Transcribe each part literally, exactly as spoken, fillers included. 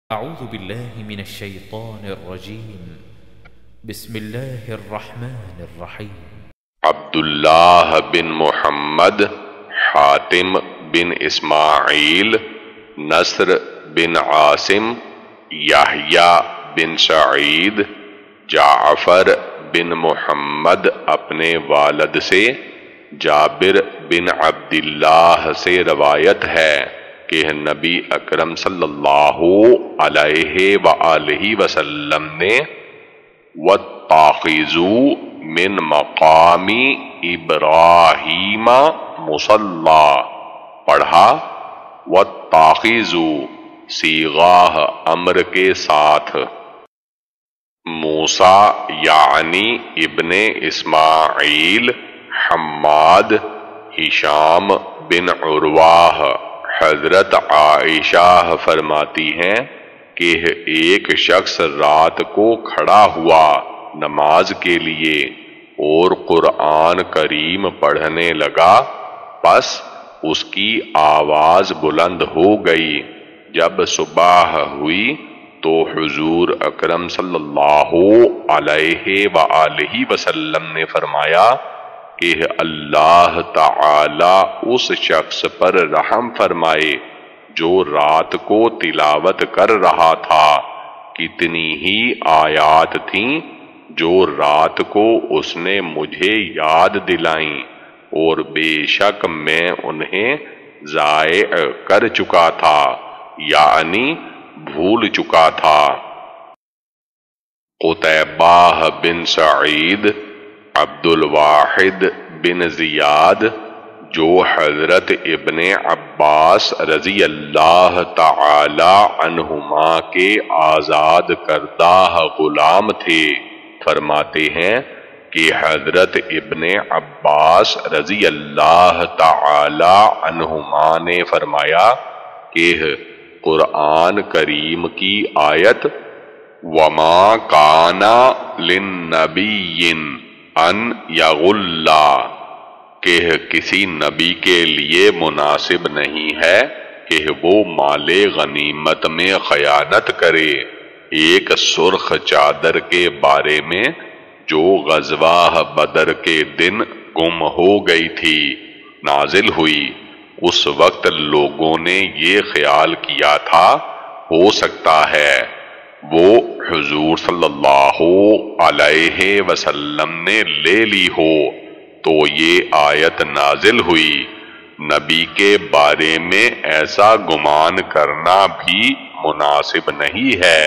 أعوذ بالله من الشيطان الرجيم بسم الله الرحمن الرحيم عبداللہ بن محمد، حاتم بن اسماعیل، نصر بن عاصم، یحییٰ بن سعید، جعفر بن محمد اپنے والد سے، جابر بن عبداللہ سے روایت ہے کہ نبی اکرم صلی اللہ علیہ وآلہ وسلم نے وَاتَّخِذُوا من مقام ابراہیم مصلی پڑھا۔ وَاتَّخِذُوا صیغہ امر کے ساتھ، موسیٰ یعنی ابن اسماعیل، حماد، ہشام بن عروہ۔ حضرت عائشہ فرماتی ہیں کہ ایک شخص رات کو کھڑا ہوا نماز کے لیے اور قرآن کریم پڑھنے لگا، پس اس کی آواز بلند ہو گئی۔ جب صبح ہوئی تو حضور اکرم صلی اللہ علیہ وآلہ وسلم نے فرمایا کہ اللہ تعالی اس شخص پر رحم فرمائے جو رات کو تلاوت کر رہا تھا۔ کتنی ہی آیات تھیں جو رات کو اس نے مجھے یاد دلائیں، اور بے شک میں انہیں ضائع کر چکا تھا، یعنی بھول چکا تھا۔ قتیبہ بن سعید، عبد الواحد بن زیاد، جو حضرت ابن عباس رضی اللہ تعالی عنہما کے آزاد کردہ غلام تھے، فرماتے ہیں کہ حضرت ابن عباس رضی اللہ تعالی عنہما نے فرمایا کہ قرآن کریم کی آیت وَمَا كَانَ لِلنَّبِيٍّ ان یغل، کہ کسی نبی کے لیے مناسب نہیں ہے کہ وہ مال غنیمت میں خیانت کرے۔ ایک سرخ چادر کے بارے میں جو غزوہ بدر کے دن گم ہو گئی تھی نازل ہوئی، اس وقت لوگوں نے یہ خیال کیا تھا ہو سکتا ہے وہ حضور صلی اللہ علیہ وسلم نے لے لی ہو، تو یہ آیت نازل ہوئی، نبی کے بارے میں ایسا گمان کرنا بھی مناسب نہیں ہے۔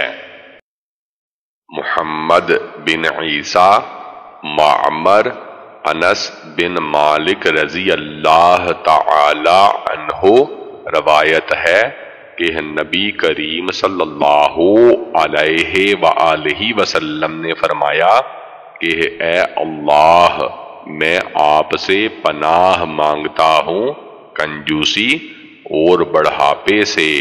محمد بن عیسیٰ، معمر، انس بن مالک رضی اللہ تعالی عنہ روایت ہے کہ نبی کریم صلی اللہ علیہ وآلہ وسلم نے فرمایا کہ اے اللہ، میں آپ سے پناہ مانگتا ہوں کنجوسی اور بڑھاپے سے۔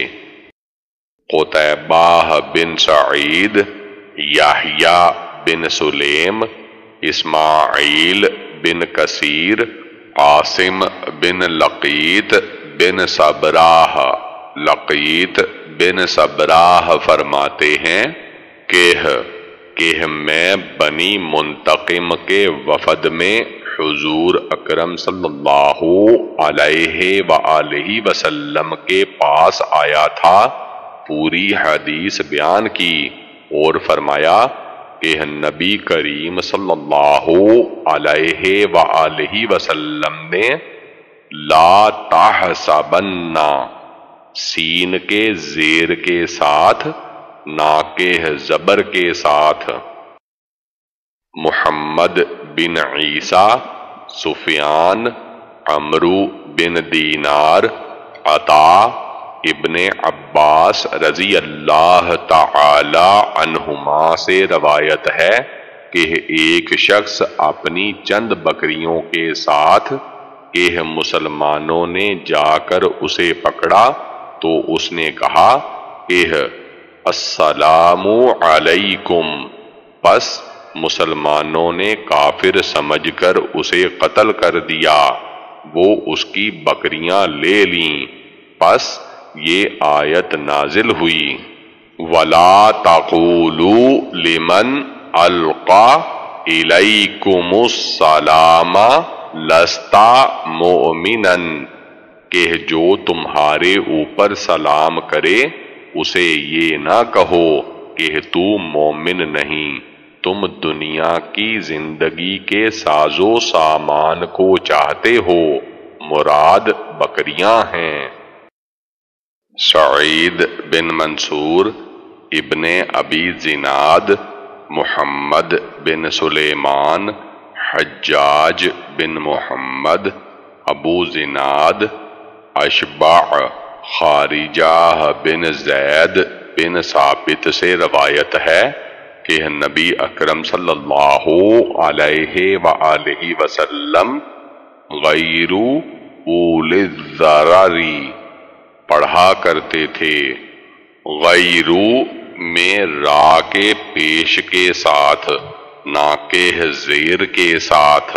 قتیبہ بن سعید، یحییٰ بن سلیم، اسماعیل بن کثیر، قاسم بن لقیط بن صبراہ، لقیط بن صبراہ فرماتے ہیں کہ کہ میں بنی منتقم کے وفد میں حضور اکرم صلی اللہ علیہ وآلہ وسلم کے پاس آیا تھا، پوری حدیث بیان کی اور فرمایا کہ نبی کریم صلی اللہ علیہ وآلہ وسلم نے لا تحسبن، سین کے زیر کے ساتھ، نا کے زبر کے ساتھ، محمد بن عیسیٰ، سفیان، عمرو بن دینار، عطا، ابن عباس رضی اللہ تعالی عنہما سے روایت ہے کہ ایک شخص اپنی چند بکریوں کے ساتھ کہ مسلمانوں نے جا کر اسے پکڑا تو اس نے کہا کہ السلام علیکم، پس مسلمانوں نے کافر سمجھ کر اسے قتل کر دیا، وہ اس کی بکریاں لے لیں، پس یہ آیت نازل ہوئی۔ وَلَا تَقُولُوا لِمَنْ أَلْقَى إِلَيْكُمُ السَّلَامَ لَسْتَ مُؤْمِنًا، کہ جو تمہارے اوپر سلام کرے اسے یہ نہ کہو کہ تو مومن نہیں، تم دنیا کی زندگی کے ساز و سامان کو چاہتے ہو، مراد بکریاں ہیں۔ سعید بن منصور ابن ابی زناد، محمد بن سلیمان، حجاج بن محمد، ابو زناد، اشبع، خارجہ بن زید بن ثابت سے روایت ہے کہ نبی اکرم صلی اللہ علیہ وآلہ وسلم غیر اولی الضرر پڑھا کرتے تھے، غیرو میں را کے پیش کے ساتھ، نا کے زیر کے ساتھ۔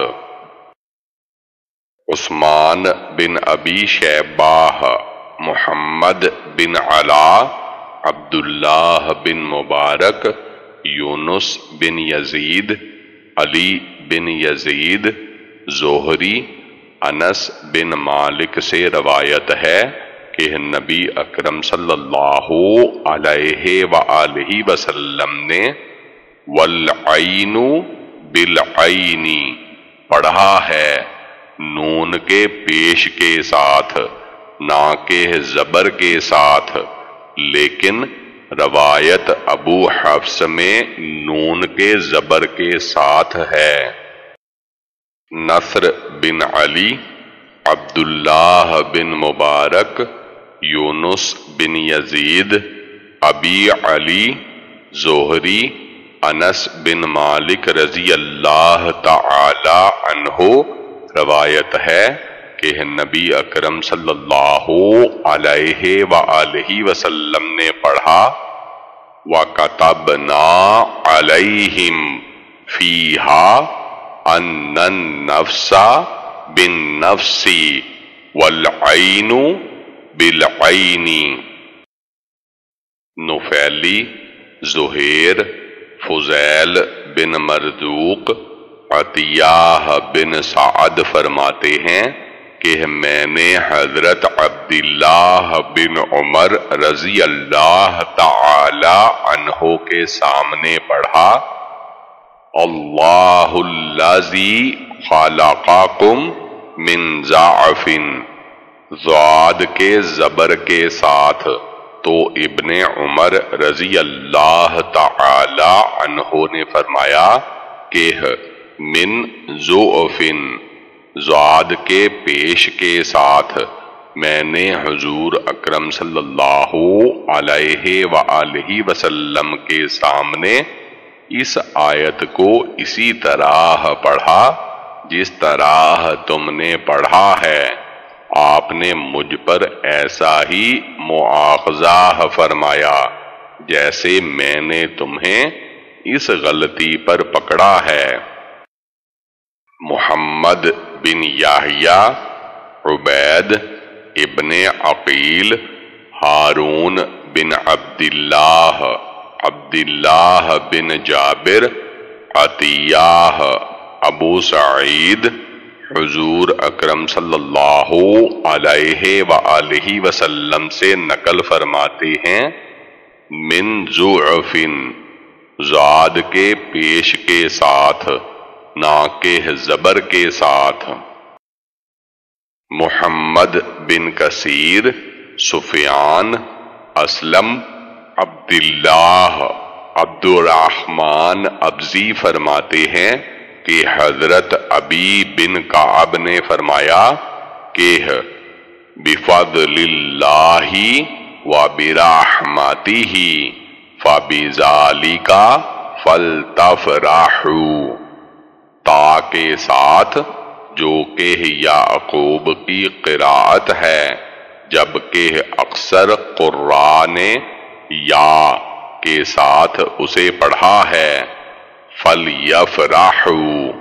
عثمان بن ابی شیبہ، محمد بن علا، عبداللہ بن مبارک، یونس بن یزید، علی بن یزید، زہری، انس بن مالک سے روایت ہے کہ نبی اکرم صلی اللہ علیہ وآلہ وسلم نے والعین بالعین پڑھا ہے، نون کے پیش کے ساتھ، نا کے زبر کے ساتھ، لیکن روایت ابو حفص میں نون کے زبر کے ساتھ ہے۔ نصر بن علی، عبداللہ بن مبارک، یونس بن یزید، ابی علی، زہری، انس بن مالک رضی اللہ تعالی عنہ روایت ہے کہ نبی اکرم صلی اللہ علیہ وآلہ وسلم نے پڑھا وَكَتَبْنَا عَلَيْهِمْ فِيهَا أَنَّ النَّفْسَ بِالنَّفْسِ وَالْعَيْنُ بِالْعَيْنِ۔ نفیلی، زہیر، فضیل بن مرزوق، عطیہ بن سعد فرماتے ہیں کہ میں نے حضرت عبداللہ بن عمر رضی اللہ تعالی عنہ کے سامنے پڑھا اللہ الذی خلقکم من ضعف، ضاد کے زبر کے ساتھ، تو ابن عمر رضی اللہ تعالی عنہ نے فرمایا کہ من ضعف، ضاد کے پیش کے ساتھ میں نے حضور اکرم صلی اللہ علیہ وآلہ وسلم کے سامنے اس آیت کو اسی طرح پڑھا جس طرح تم نے پڑھا ہے، آپ نے مجھ پر ایسا ہی مواخذہ فرمایا جیسے میں نے تمہیں اس غلطی پر پکڑا ہے۔ محمد بن یحییٰ، عبید ابن عقیل، ہارون بن عبداللہ، عبداللہ بن جابر، عطیہ، ابو سعید، حضور اکرم صلی اللہ علیہ وآلہ وسلم سے نقل فرماتے ہیں من ضعف، ضاد کے پیش کے ساتھ، نا کے زبر کے ساتھ۔ محمد بن کثیر، سفیان، اسلم، عبداللہ، عبد الرحمن ابزی فرماتے ہیں کہ حضرت ابی بن کعب نے فرمایا کہ بفضل اللہ وبرحمتہ فبذالک فلتفرحوا، تا کے ساتھ جو کہ یعقوب کی قراءت ہے، جبکہ اکثر قراء نے یا کے ساتھ اسے پڑھا ہے، فَلْيَفْرَحُوا۔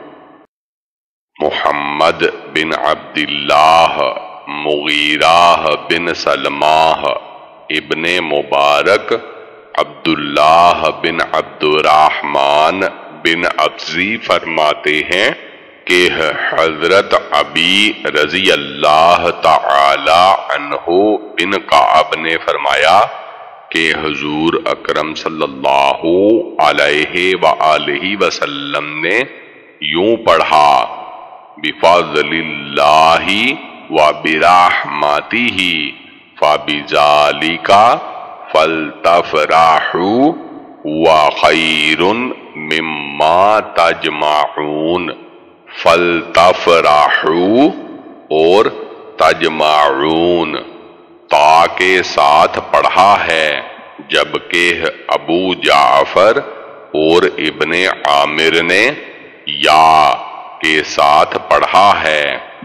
محمد بن عبداللہ، مغیرہ بن سلمہ، ابن مبارک، عبداللہ بن عبد الرحمن بن ابزی فرماتے ہیں کہ حضرت ابی رضی اللہ تعالی عنہ بن کعب نے فرمایا کہ حضور اکرم صلی اللہ علیہ وآلہ وسلم نے یوں پڑھا، بفضل اللہ وبرحمتہ فبذالک فلتفرحوا وخیر مما تجمعون۔ فلتفرحوا اور تجمعون تا کے ساتھ پڑھا ہے، جبکہ ابو جعفر اور ابن عامر نے یا کے ساتھ پڑھا ہے۔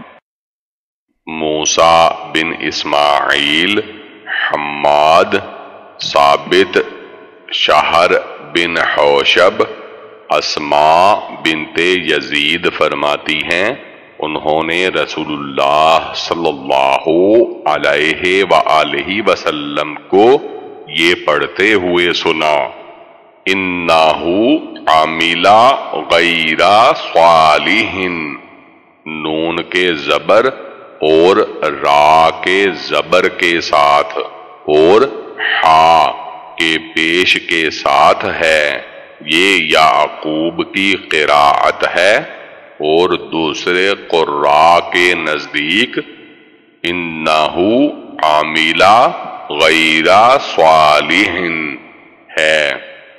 موسیٰ بن اسماعیل، حماد، ثابت، شہر بن حوشب، اسماء بنت یزید فرماتی ہیں انہوں نے رسول اللہ صلی اللہ علیہ وآلہ وسلم کو یہ پڑھتے ہوئے سنا، انہو عامل غیر صالح، نون کے زبر اور را کے زبر کے ساتھ اور ہا کے پیش کے ساتھ ہے۔ یہ یعقوب کی قراءت ہے اور دوسرے قراء کے نزدیک انہو عامل غیر صالح ہے۔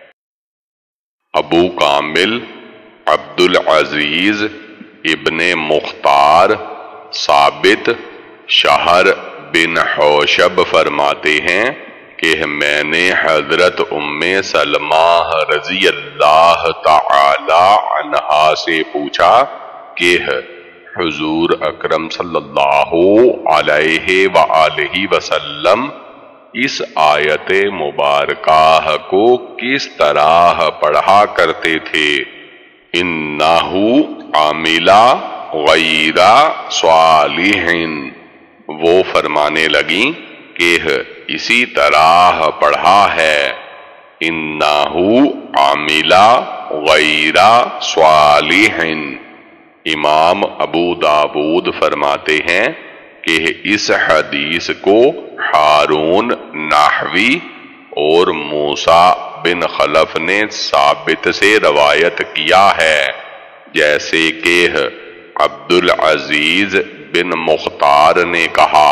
ابو کامل عبد العزیز ابن مختار ثابت شہر بن حوشب فرماتے ہیں کہ میں نے حضرت ام سلمہ رضی اللہ تعالی عنہا سے پوچھا کہ حضور اکرم صلی اللہ علیہ وآلہ وسلم اس آیت مبارکہ کو کس طرح پڑھا کرتے تھے؟ انہو عامل غیر صالح، وہ فرمانے لگیں کہ اسی طرح پڑھا ہے، انہو عامل غیر صالح۔ امام ابو داود فرماتے ہیں کہ اس حدیث کو ہارون نحوی اور موسیٰ بن خلف نے ثابت سے روایت کیا ہے، جیسے کہ عبد العزیز بن مختار نے کہا۔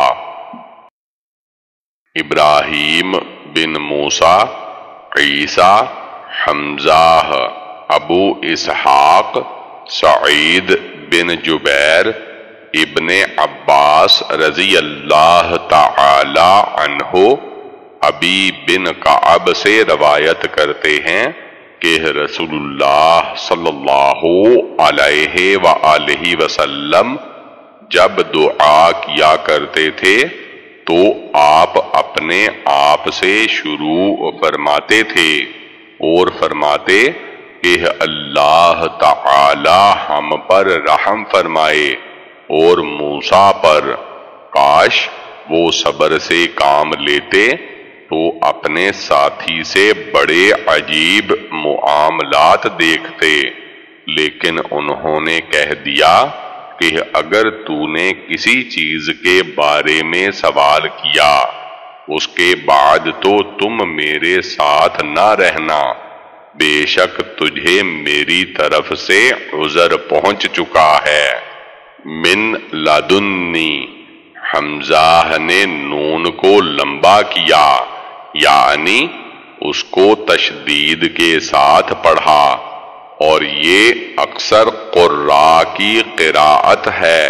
ابراہیم بن موسیٰ، عیسیٰ، حمزہ، ابو اسحاق، سعید بن جبیر، ابن عباس رضی اللہ تعالی عنہ ابی بن کعب سے روایت کرتے ہیں کہ رسول اللہ صلی اللہ علیہ وآلہ وسلم جب دعا کیا کرتے تھے تو آپ اپنے آپ سے شروع فرماتے تھے اور فرماتے کہ اللہ تعالی ہم پر رحم فرمائے اور موسیٰ پر، کاش وہ صبر سے کام لیتے تو اپنے ساتھی سے بڑے عجیب معاملات دیکھتے، لیکن انہوں نے کہہ دیا کہ اگر تو نے کسی چیز کے بارے میں سوال کیا اس کے بعد تو تم میرے ساتھ نہ رہنا، بے شک تجھے میری طرف سے عذر پہنچ چکا ہے۔ من لدنی، حمزہ نے نون کو لمبا کیا، یعنی اس کو تشدید کے ساتھ پڑھا، اور یہ اکثر قراء کی قراءت ہے۔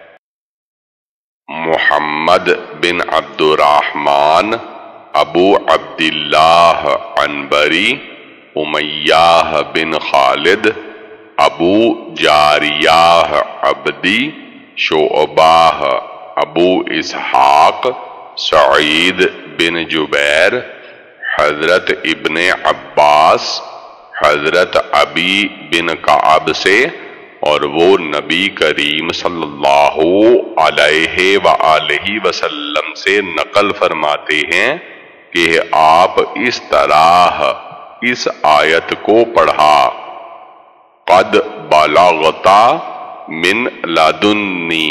محمد بن عبد الرحمن ابو عبداللہ عنبری، امیہ بن خالد ابو جاریہ عبدی، شعبہ ابو اسحاق، سعید بن جبیر، حضرت ابن عباس، حضرت ابی بن کعب سے، اور وہ نبی کریم صلی اللہ علیہ وآلہ وسلم سے نقل فرماتے ہیں کہ آپ اس طرح اس آیت کو پڑھا، قد بلغتا من لدنی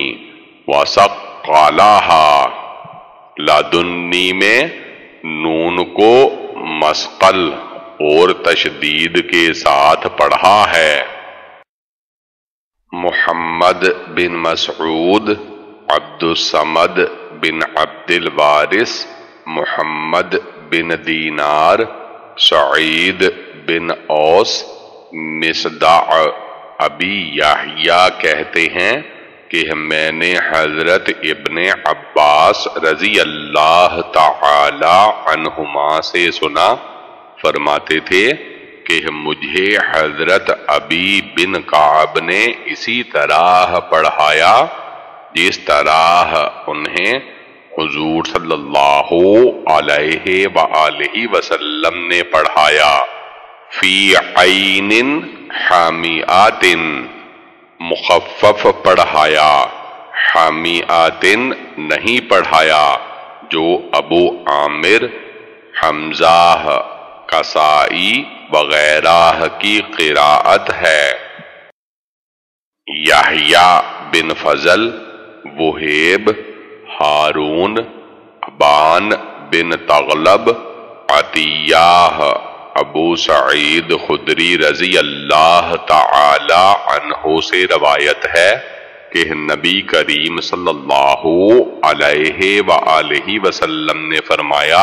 وثقلها۔ لدنی میں نون کو مثقل اور تشدید کے ساتھ پڑھا ہے۔ محمد بن مسعود، عبد الصمد بن عبد الوارث، محمد بن دینار، سعید بن اوس، مصدع ابی یحییٰ کہتے ہیں کہ میں نے حضرت ابن عباس رضی اللہ تعالی عنہما سے سنا، فرماتے تھے کہ مجھے حضرت ابی بن کعب نے اسی طرح پڑھایا جس طرح انہیں حضور صلی اللہ علیہ وآلہ وسلم نے پڑھایا۔ فی عین حامیات، مخفف پڑھایا، حامیات نہیں پڑھایا، جو ابو عامر، حمزہ، کسائی وغیرہ کی قراءت ہے۔ یحییٰ بن فضل، وہیب، ہارون، ابان بن تغلب، عطیہ، ابو سعید خدری رضی اللہ تعالی عنہ سے روایت ہے کہ نبی کریم صلی اللہ علیہ وآلہ وسلم نے فرمایا،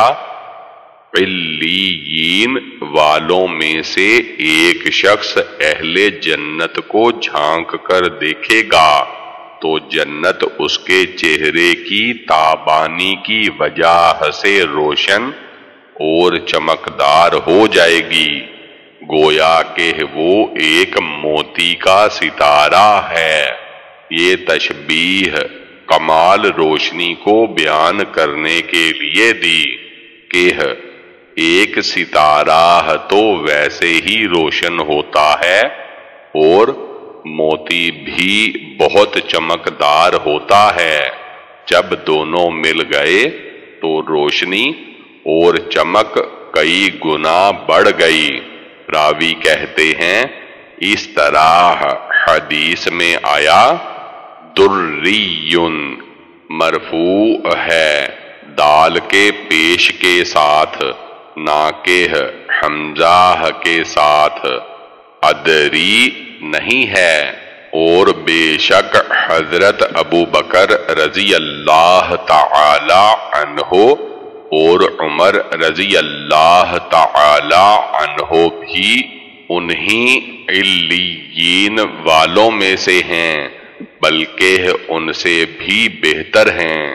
علیین والوں میں سے ایک شخص اہل جنت کو جھانک کر دیکھے گا تو جنت اس کے چہرے کی تابانی کی وجہ سے روشن اور چمکدار ہو جائے گی، گویا کہ وہ ایک موتی کا ستارہ ہے۔ یہ تشبیہ کمال روشنی کو بیان کرنے کے لیے دی کہ ایک ستارہ تو ویسے ہی روشن ہوتا ہے اور موتی بھی بہت چمکدار ہوتا ہے، جب دونوں مل گئے تو روشنی اور چمک کئی گنا بڑھ گئی۔ راوی کہتے ہیں اس طرح حدیث میں آیا، دریٌ مرفوع ہے دال کے پیش کے ساتھ، ناکہ حمزہ کے ساتھ، ادری نہیں ہے، اور بے شک حضرت ابو بکر رضی اللہ تعالی عنہ اور عمر رضی اللہ تعالی عنہ بھی انہی علیین والوں میں سے ہیں، بلکہ ان سے بھی بہتر ہیں۔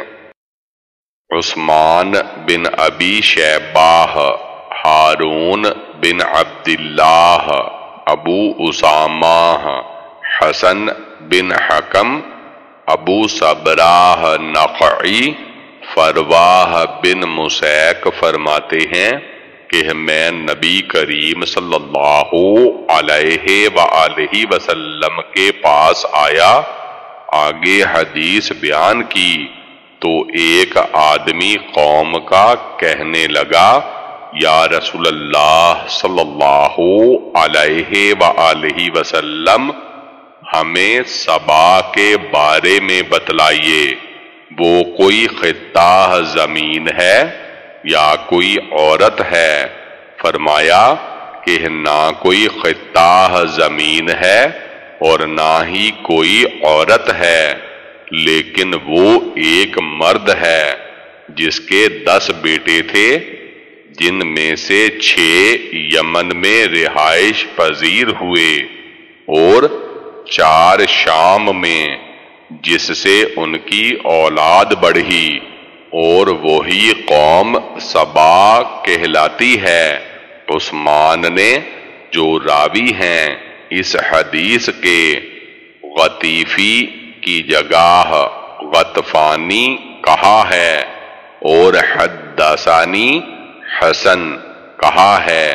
عثمان بن ابی شیبہ، ہارون بن عبداللہ، ابو اسامہ، حسن بن حکم، ابو صبرہ نخعی، فرواہ بن مسیک فرماتے ہیں کہ میں نبی کریم صلی اللہ علیہ وآلہ وسلم کے پاس آیا، آگے حدیث بیان کی تو ایک آدمی قوم کا کہنے لگا، یا رسول اللہ صلی اللہ علیہ وآلہ وسلم، ہمیں سبا کے بارے میں بتلائیے، وہ کوئی خطہ زمین ہے یا کوئی عورت ہے؟ فرمایا کہ نہ کوئی خطہ زمین ہے اور نہ ہی کوئی عورت ہے، لیکن وہ ایک مرد ہے جس کے دس بیٹے تھے، جن میں سے چھ یمن میں رہائش پذیر ہوئے اور چار شام میں، جس سے ان کی اولاد بڑھی، اور وہی قوم سبا کہلاتی ہے۔ عثمان نے، جو راوی ہیں اس حدیث کے، غطیفی کی جگہ غطفانی کہا ہے اور حدثانی حسن کہا ہے۔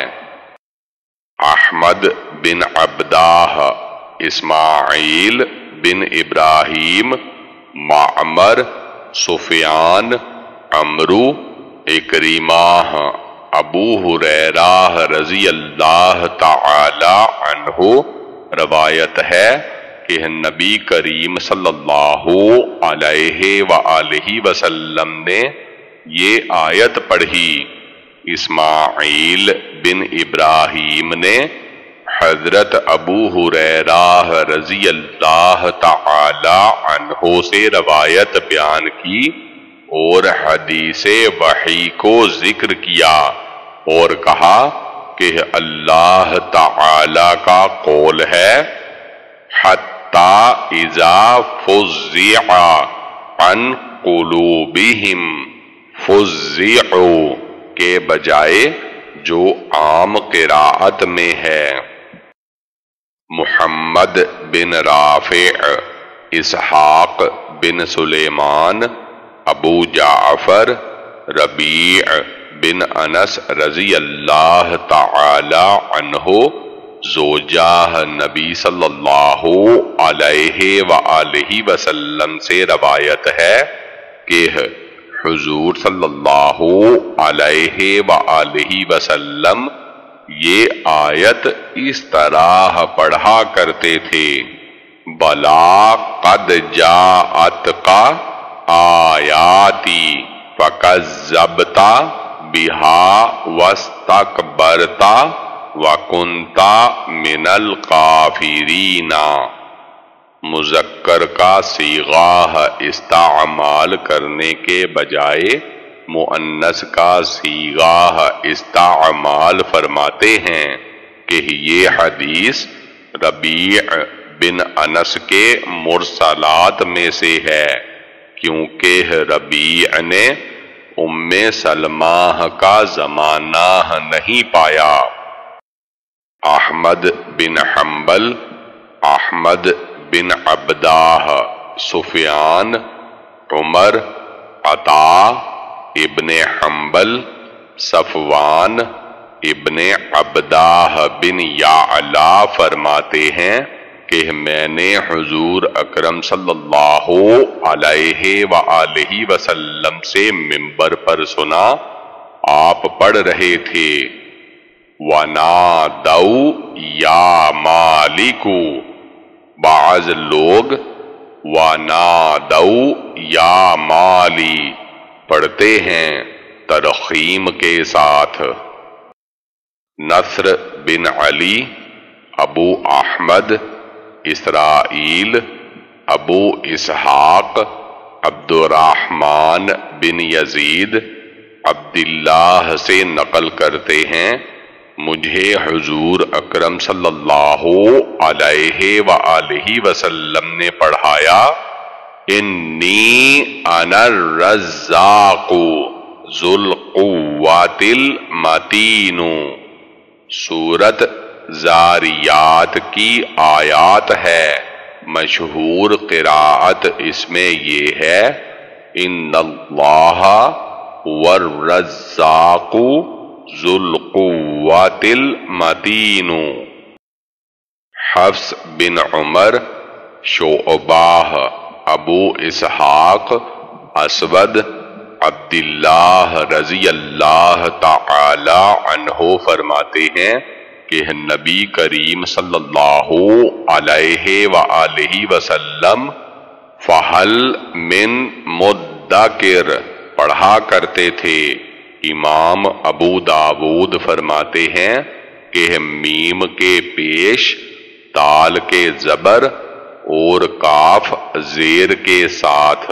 احمد بن عبدہ، اسماعیل بن ابراہیم، معمر، سفیان، عمرو، اکریمہ ابو ہریرہ رضی اللہ تعالی عنہ روایت ہے کہ نبی کریم صلی اللہ علیہ وآلہ وسلم نے یہ آیت پڑھی۔ اسماعیل بن ابراہیم نے حضرت ابو ہریرہ رضی اللہ تعالی عنہ سے روایت بیان کی اور حدیث وحی کو ذکر کیا اور کہا کہ اللہ تعالی کا قول ہے حتی اذا فزع عن قلوبہم فزعوا کے بجائے جو عام قراءت میں ہے۔ محمد بن رافع، اسحاق بن سلیمان، ابو جعفر، ربیع بن انس رضی اللہ تعالی عنہ زوجہ نبی صلی اللہ علیہ وآلہ وسلم سے روایت ہے کہ حضور صلی اللہ علیہ وآلہ وسلم یہ آیت اس طرح پڑھا کرتے تھے: بلا قد جاءتک آیاتی فکذبت بها واستکبرت وکنت من الکافرین۔ مذکر کا صیغہ استعمال کرنے کے بجائے مؤنث کا صیغہ استعمال فرماتے ہیں کہ یہ حدیث ربیع بن انس کے مرسلات میں سے ہے، کیونکہ ربیع نے ام سلمہ کا زمانہ نہیں پایا۔ احمد بن حنبل، احمد بن عبدہ، سفیان، عمر، عطا ابن حنبل، صفوان ابن عبدہ بن یعلا فرماتے ہیں کہ میں نے حضور اکرم صلی اللہ علیہ وآلہ وسلم سے منبر پر سنا، آپ پڑھ رہے تھے وَنَادَوْا يَا مَالِكُ، بعض لوگ وَنَادَوْا يَا مَالِي پڑھتے ہیں ترخیم کے ساتھ۔ نصر بن علی، ابو احمد، اسرائیل، ابو اسحاق، عبد الرحمن بن یزید عبداللہ سے نقل کرتے ہیں مجھے حضور اکرم صلی اللہ علیہ وآلہ وسلم نے پڑھایا انی انا الرزاق ذو القوۃ المتین۔ سورت زاریات کی آیات ہے، مشہور قراءت اس میں یہ ہے ان اللہ هو الرزاق ذو القوۃ المتین۔ حفص بن عمر، شعبہ، ابو اسحاق، اسود عبداللہ رضی اللہ تعالی عنہ فرماتے ہیں کہ نبی کریم صلی اللہ علیہ وآلہ وسلم فہل من مدکر پڑھا کرتے تھے۔ امام ابو داود فرماتے ہیں کہ میم کے پیش دال کے زبر اور کاف زیر کے ساتھ۔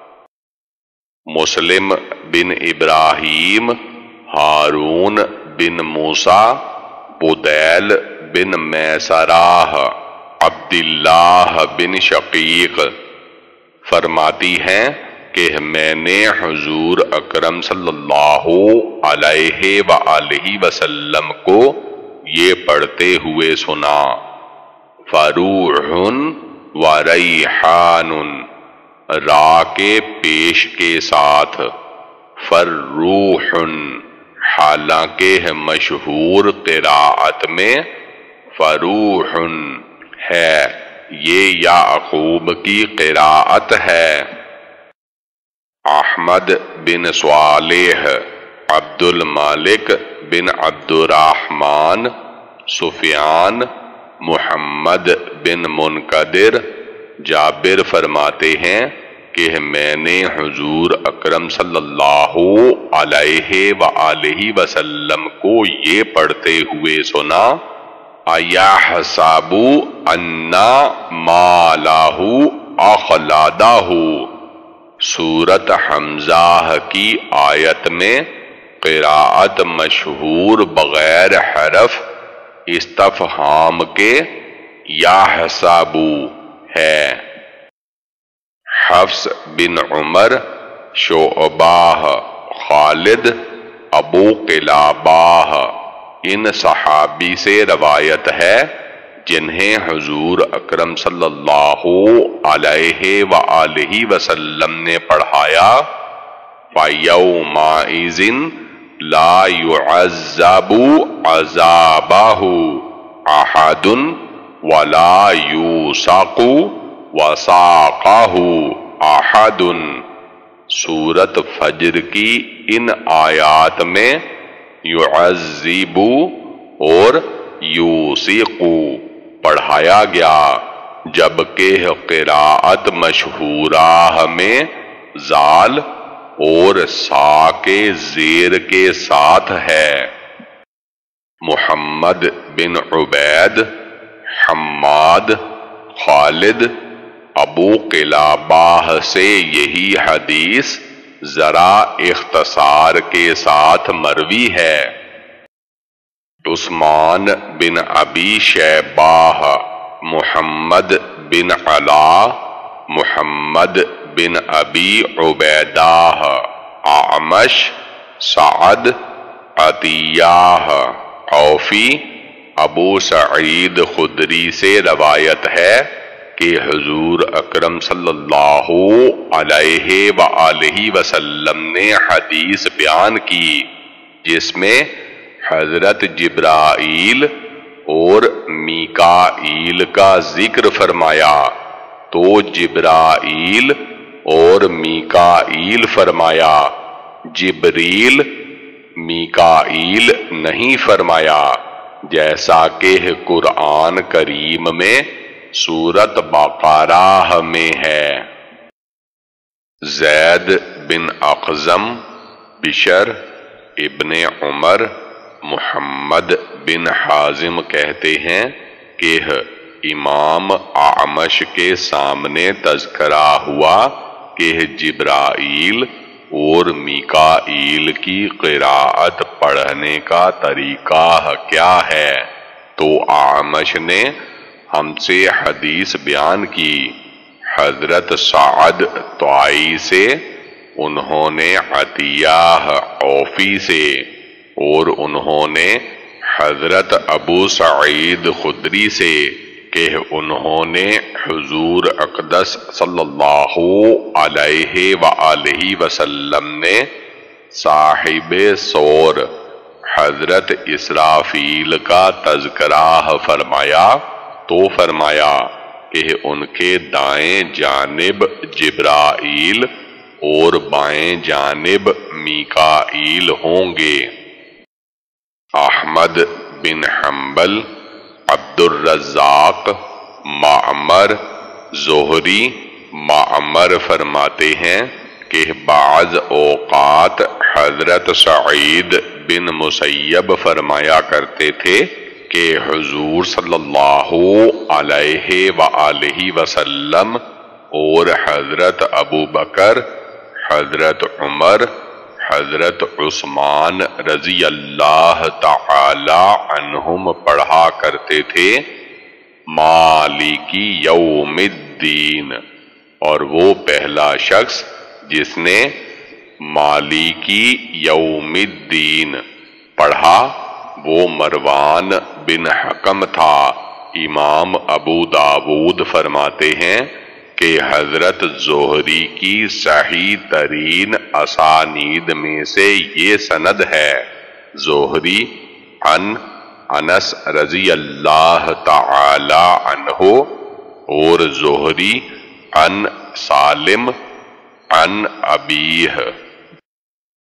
مسلم بن ابراہیم، ہارون بن موسیٰ، بدیل بن میسراہ، عبداللہ بن شقیق فرماتی ہیں کہ میں نے حضور اکرم صلی اللہ علیہ وآلہ وسلم کو یہ پڑھتے ہوئے سنا فروح و ریحان، را کے پیش کے ساتھ، فروح حالانکہ مشہور قراءت میں فروح ہے، یہ یعقوب کی قراءت ہے۔ احمد بن صالح، عبد المالک بن عبد الرحمن، سفیان، محمد بن منقدر، جابر فرماتے ہیں کہ میں نے حضور اکرم صلی اللہ علیہ وآلہ وسلم کو یہ پڑھتے ہوئے سنا، اَيَحْسَبُ أَنَّ مَالَهُ أَخْلَدَهُ۔ سورت حمزہ کی آیت میں قراءت مشہور بغیر حرف استفہام کے یحسب ہے۔ حفص بن عمر، شعبہ، خالد، ابو قلابہ، ان صحابی سے روایت ہے جنہیں حضور اکرم صلی اللہ علیہ وآلہ وسلم نے پڑھایا، فَيَوْمَئِذٍ لَا يُعَذَّبُ عَذَابَهُ أَحَدٌ وَلَا يُوثَقُ وَثَاقَهُ أَحَدٌ۔ سورت فجر کی ان آیات میں يُعَذِّبُ اور يُوثِقُ پڑھایا گیا، جبکہ قراءت مشہورہ میں زال اور سا کے زیر کے ساتھ ہے۔ محمد بن عبید، حماد، خالد، ابو قلابہ سے یہی حدیث ذرا اختصار کے ساتھ مروی ہے۔ عثمان بن ابی شیبہ، محمد بن علا، محمد بن ابی عبیدہ، اعمش، سعد، عطیہ، عوفی، ابو سعید خدری سے روایت ہے کہ حضور اکرم صلی اللہ علیہ وآلہ وسلم نے حدیث بیان کی جس میں حضرت جبرائیل اور میکائیل کا ذکر فرمایا، تو جبرائیل اور میکائیل فرمایا، جبریل میکائیل نہیں فرمایا، جیسا کہ قرآن کریم میں سورت بقرہ میں ہے۔ زید بن اخزم، بشر ابن عمر، محمد بن حازم کہتے ہیں کہ امام اعمش کے سامنے تذکرہ ہوا کہ جبرائیل اور میکائیل کی قراءت پڑھنے کا طریقہ کیا ہے، تو اعمش نے ہم سے حدیث بیان کی۔ حضرت سعد طائی سے، انہوں نے عطیہ عوفی سے، اور انہوں نے حضرت ابو سعید خدری سے کہ انہوں نے حضور اقدس صلی اللہ علیہ وآلہ وسلم نے صاحب صور حضرت اسرافیل کا تذکرہ فرمایا تو فرمایا کہ ان کے دائیں جانب جبرائیل اور بائیں جانب میکائیل ہوں گے۔ احمد بن حنبل، عبد الرزاق، معمر، زہری، معمر فرماتے ہیں کہ بعض اوقات حضرت سعید بن مسیب فرمایا کرتے تھے کہ حضور صلی اللہ علیہ وآلہ وسلم اور حضرت ابو بکر، حضرت عمر، حضرت عثمان رضی اللہ تعالی عنہم پڑھا کرتے تھے مالکی یوم الدین، اور وہ پہلا شخص جس نے مالکی یوم الدین پڑھا وہ مروان بن حکم تھا۔ امام ابو داود فرماتے ہیں کہ حضرت زہری کی صحیح ترین اسانید میں سے یہ سند ہے، زہری عن انس رضی اللہ تعالی عنہ، اور زہری عن سالم عن ابیہ۔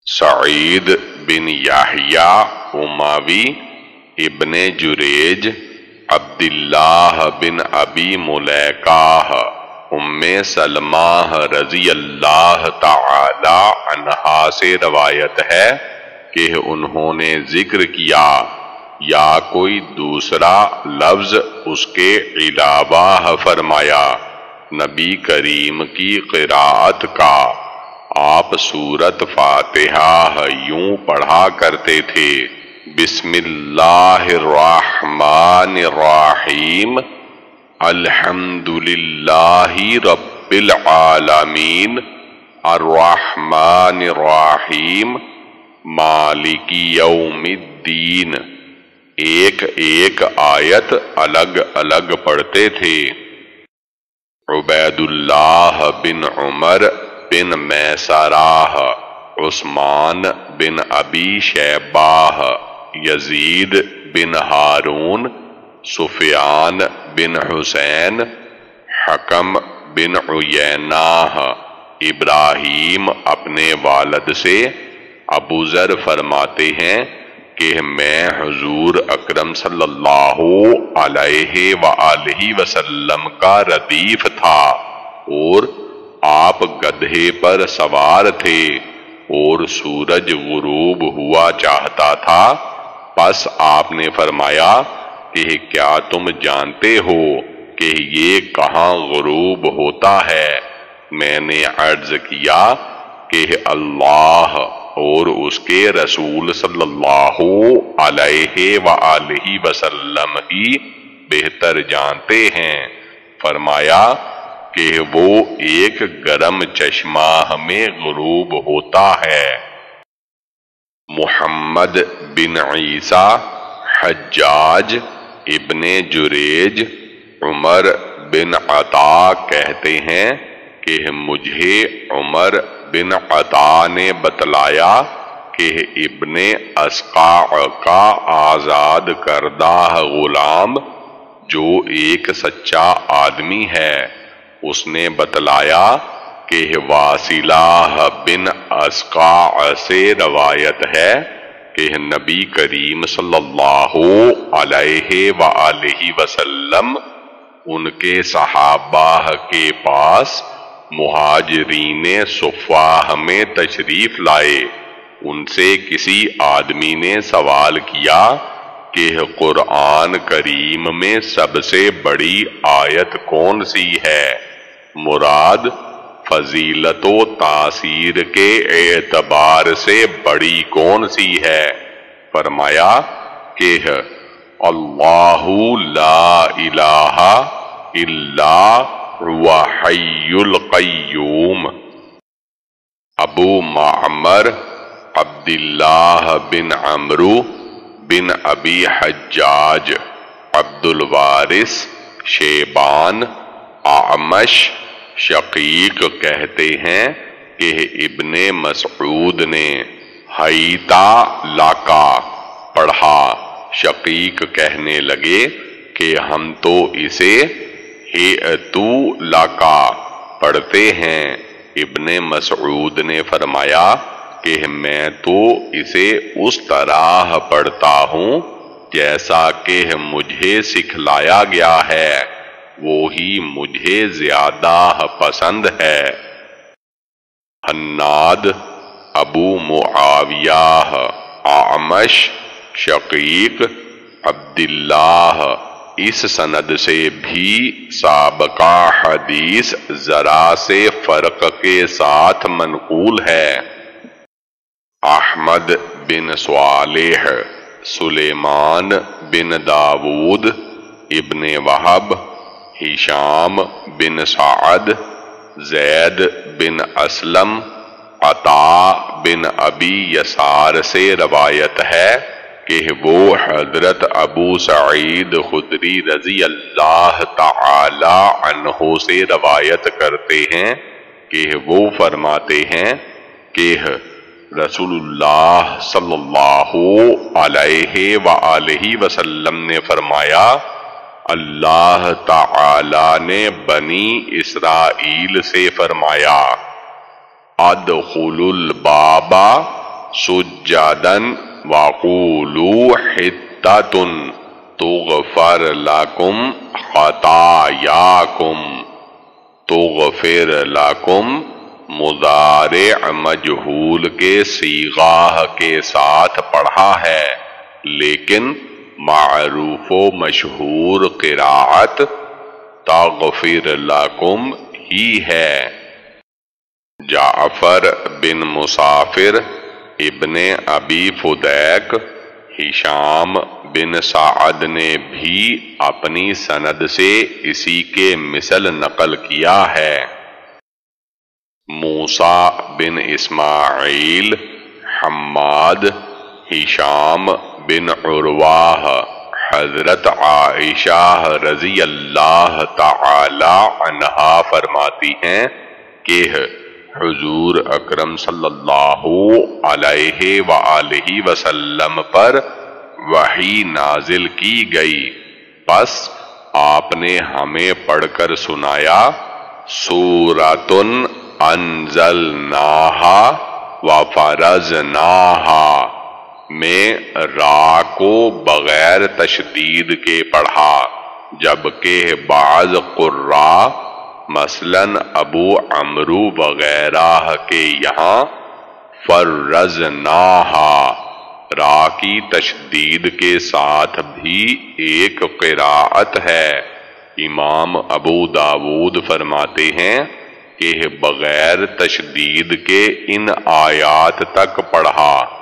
سعید بن یحییٰ اموی، ابن جریج، عبداللہ بن ابی ملیکہ، ام سلمہ رضی اللہ تعالی عنہا سے روایت ہے کہ انہوں نے ذکر کیا یا کوئی دوسرا لفظ اس کے علاوہ فرمایا نبی کریم کی قراءت کا، آپ سورت فاتحہ یوں پڑھا کرتے تھے: بسم اللہ الرحمن الرحیم، الحمد للہ رب العالمین، الرحمن الرحیم، مالک یوم الدین۔ ایک ایک آیت الگ الگ پڑھتے تھے۔ عبید اللہ بن عمر بن میسرہ، عثمان بن ابی شیبہ، یزید بن ہارون، سفیان بن حسین، حکم بن عیینہ، ابراہیم اپنے والد سے، ابو ذر فرماتے ہیں کہ میں حضور اکرم صلی اللہ علیہ وآلہ وسلم کا ردیف تھا اور آپ گدھے پر سوار تھے اور سورج غروب ہوا چاہتا تھا، پس آپ نے فرمایا کہ کیا تم جانتے ہو کہ یہ کہاں غروب ہوتا ہے؟ میں نے عرض کیا کہ اللہ اور اس کے رسول صلی اللہ علیہ وآلہ وسلم ہی بہتر جانتے ہیں۔ فرمایا کہ وہ ایک گرم چشمہ میں غروب ہوتا ہے۔ محمد بن عیسیٰ، حجاج ابن جریج، عمر بن عطا کہتے ہیں کہ مجھے عمر بن عطا نے بتلایا کہ ابن اسقاع کا آزاد کردہ غلام جو ایک سچا آدمی ہے، اس نے بتلایا کہ واصلہ بن اسقاع سے روایت ہے کہ نبی کریم صلی اللہ علیہ وآلہ وسلم ان کے صحابہ کے پاس مہاجرین صفاہ میں تشریف لائے۔ ان سے کسی آدمی نے سوال کیا کہ قرآن کریم میں سب سے بڑی آیت کون سی ہے؟ مراد فضیلت و تاثیر کے اعتبار سے بڑی کون سی ہے؟ فرمایا کہ اللہ لا الہ الا هو حی القیوم۔ ابو معمر عبداللہ بن عمرو بن ابی حجاج، عبد الوارث، شیبان، اعمش، شقیق کہتے ہیں کہ ابن مسعود نے حیتا لاکا پڑھا۔ شقیق کہنے لگے کہ ہم تو اسے ہیئتو لاکا پڑھتے ہیں۔ ابن مسعود نے فرمایا کہ میں تو اسے اس طرح پڑھتا ہوں جیسا کہ مجھے سکھلایا گیا ہے، وہی مجھے زیادہ پسند ہے۔ حناد ابو معاویہ، اعمش، شقیق، عبداللہ، اس سند سے بھی سابقہ حدیث ذرا سے فرق کے ساتھ منقول ہے۔ احمد بن صالح، سلیمان بن داود، ابن وہب، ہشام بن سعد، زید بن اسلم، عطا بن ابی یسار سے روایت ہے کہ وہ حضرت ابو سعید خدری رضی اللہ تعالی عنہ سے روایت کرتے ہیں کہ وہ فرماتے ہیں کہ رسول اللہ صلی اللہ علیہ وآلہ وسلم نے فرمایا، اللہ تعالی نے بنی اسرائیل سے فرمایا، ادخلوا الباب سجدن وقولوا حطۃ تغفر لکم خطایاکم۔ تغفر لکم مضارع مجہول کے صیغہ کے ساتھ پڑھا ہے، لیکن معروف و مشہور قراءت تغفر لکم ہی ہے۔ جعفر بن مسافر ابن ابی فدیک ہشام بن سعد نے بھی اپنی سند سے اسی کے مثل نقل کیا ہے۔ موسیٰ بن اسماعیل، حماد، ہشام بن عروہ، حضرت عائشہ رضی اللہ تعالی عنہا فرماتی ہیں کہ حضور اکرم صلی اللہ علیہ وآلہ وسلم پر وحی نازل کی گئی، پس آپ نے ہمیں پڑھ کر سنایا، سورۃ انزلناہا وفرضناہا، میں را کو بغیر تشدید کے پڑھا، جبکہ بعض قراء مثلاً ابو عمرو وغیرہ کے یہاں فرضناہا را کی تشدید کے ساتھ بھی ایک قراءت ہے۔ امام ابو داود فرماتے ہیں کہ بغیر تشدید کے ان آیات تک پڑھا۔